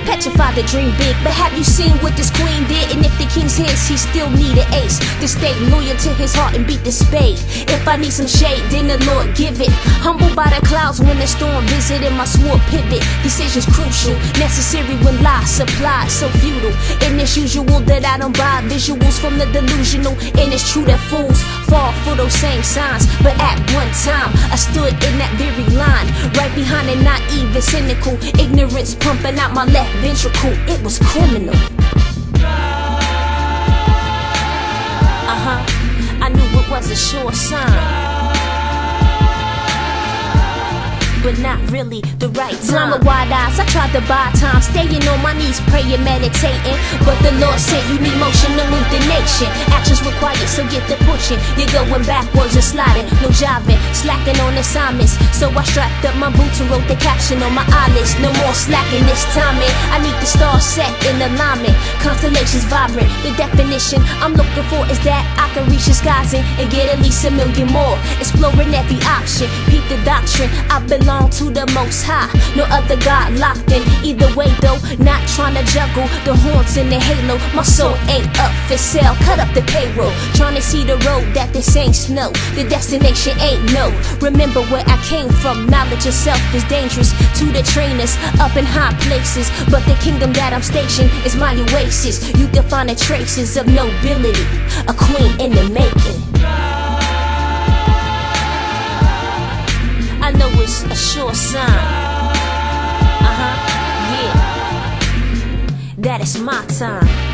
petrified to dream big, but have you seen what this queen did? And if the king's his, he still need an ace to stay loyal to his heart and beat the spade. If I need some shade, then the Lord give it. Humbled by the clouds when the storm visited, my sword pivot. Decisions crucial, necessary when lies supplied, so futile. And it's usual that I don't buy visuals from the delusional. And it's true that fools fall for those same signs, but at one time I stood in that very line, right behind the naive and cynical. Ignorance pumping out my left ventricle, it was criminal. I knew it was a sure sign, but not really the right time. With wide eyes, I tried to buy time, staying on my knees, praying, meditating. But the Lord said you need motion to move the nation. Actions required, so get the pushing. You're going backwards and sliding, no jiving, slacking on assignments. So I strapped up my boots and wrote the caption on my eyelids. No more slacking this timing. I need the stars set in alignment, constellations vibrant. The definition I'm looking for is that I can reach the skies and get at least a million more. Exploring every option, peep the doctrine. I belong to the Most High, no other God locked in. Either way though, not trying to juggle the horns and the halo. My soul ain't up for sale, cut up the payroll. Trying to see the road that the saints know. The destination ain't no. Remember where I came from. Knowledge of self is dangerous to the trainers up in high places, but the kingdom that I'm stationed is my oasis. You can find the traces of nobility, a queen in the making. I know it's a sure sign, yeah, that it's my time.